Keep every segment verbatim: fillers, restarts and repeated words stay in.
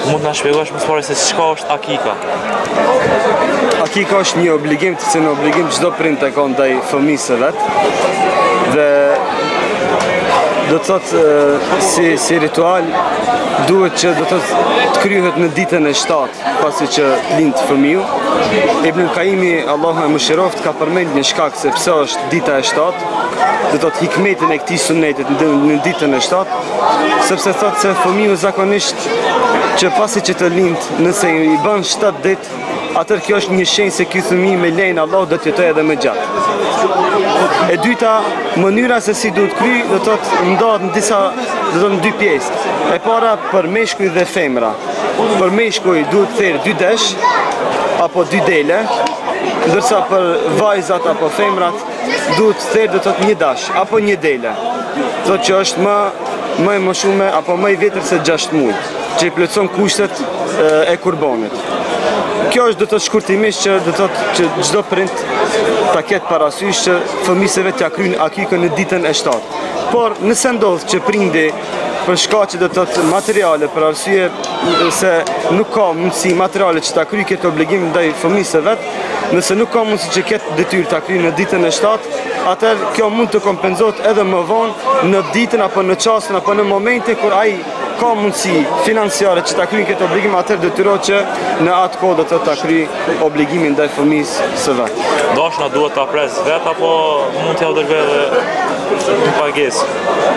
Mund të na shpjegosh më së pari se çka është akika? Akika është një obligim të cilën obligim çdo prind e ka ndaj fëmijës së vet. Dhe do të thotë si si ritual duhet që do të thotë të kryhet në ditën e shtatë pasi që lind fëmiu. Ibn Kaimi, Allahu e mëshiroft, ka përmend një shkak se pse është dita e shtatë, do të thotë hikmetin e këtij sunetit në ditën e shtatë, sepse thotë se fëmiu zakonisht që pasi që të lind, nëse i bën shtatë ditë, atër kjo është një shenjë se ky fëmijë me lejen e Allahut do të jetojë edhe më gjatë. E dyta, mënyra se si duhet kry, do të thotë ndahet në disa, do të thotë në dy pjesë. E para për meshkuj dhe femra. Për meshkuj duhet thërë dy desh apo dy dele, ndërsa për vajzat apo femrat duhet thërë do të thotë një dash apo një dele. Thotë që është më më e moshuar apo më i vjetër se gjashtë muaj, që i plotson kushtet e kurbanit. Kjo është do të shkurtimisht që do të thotë që çdo prind ta ketë parasysh që fëmijës vet t'ia kryjnë akikën në ditën e shtatë. Por nëse ndodh që prindi për shkaqe do të thotë materiale, për arsye se nuk ka mundësi materiale që ta kryjë këtë obligim ndaj fëmijës vet, nëse nuk ka mundësi që këtë detyrë ta kryjë në ditën e shtatë, atëherë kjo mund të kompenzohet edhe më vonë në ditën apo në çastin apo në momente kur ai ka mundësi financiare që ta kryjë këtë obligim, atëherë detyrohet që në atë kohë do të ta kryjë obligimin ndaj fëmijës së vet. Dashna duhet ta pres vet apo mund t'ja dërgoj edhe në pagesë?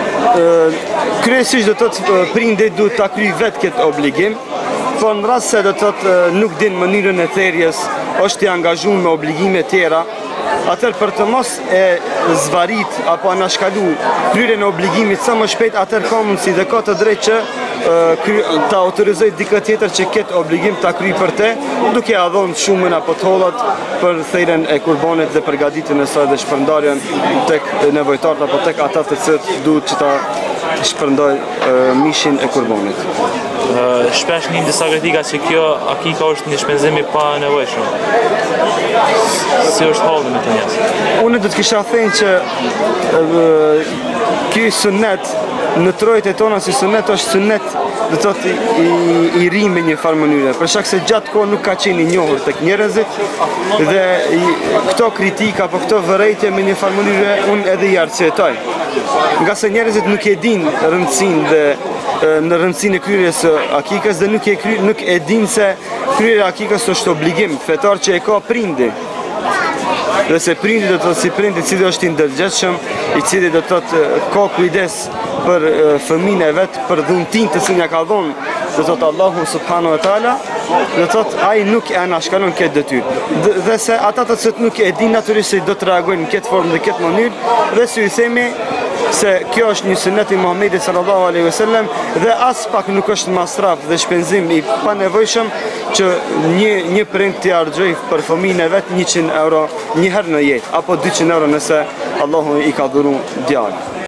Kryesisht do të thotë prindi duhet ta kryjë vet këtë obligim, por në rast se do të thotë nuk din mënyrën e thërjes, është i angazhuar me obligime tjera, atëherë për të mos e zvarit apo anashkalu kryerjen e obligimit sa më shpejt, atëherë ka mundësi dhe ka të drejtë që ta autorizoj dikë tjetër që këtë obligim ta kryej për te, duke ia dhënë shumën apo të hollat për thërjen e kurbanit dhe përgatitjen e saj dhe shpërndarjen tek nevojtarët apo tek ata të cilët duhet që ta shpërndoj mishin e kurbanit. Shpesh një disa kritika që kjo akika është një shpenzim i pa nevojshëm. Si është halli me të njerëz? Unë do të kisha thënë që ky sunet në trojtë tona si sunet është sunet do të thotë i, i ri me një farë mënyre, për shkak se gjatë kohë nuk ka qenë i njohur tek njerëzit dhe i, këto kritika apo këto vërejtje me një farë mënyre unë edhe i arsyetoj. Nga se njerëzit nuk e dinë rëndësinë dhe në rëndësinë e kryerjes së akikës dhe nuk e kry, nuk e dinë se kryerja e akikës është obligim fetar që e ka prindi. Dhe se prindi do të thotë si prindi i cili është i ndërgjegjshëm, i cili do të thotë ka kujdes për fëmijën e vet, për dhuntin të cilin ja ka dhënë, do të thotë Allahu subhanahu wa taala, do të thotë ai nuk e anashkalon këtë detyrë. Dhe se ata të cilët nuk e dinë natyrisht se do të reagojnë në këtë formë dhe këtë mënyrë, dhe si ju themi se kjo është një sunet i Muhamedit sallallahu alaihi wasallam dhe as pak nuk është masraf dhe shpenzim i panevojshëm që një një prind t'i harxhoj për fëmijën e vet njëqind euro një herë në jetë apo dyqind euro nëse Allahu i ka dhuruar djalë.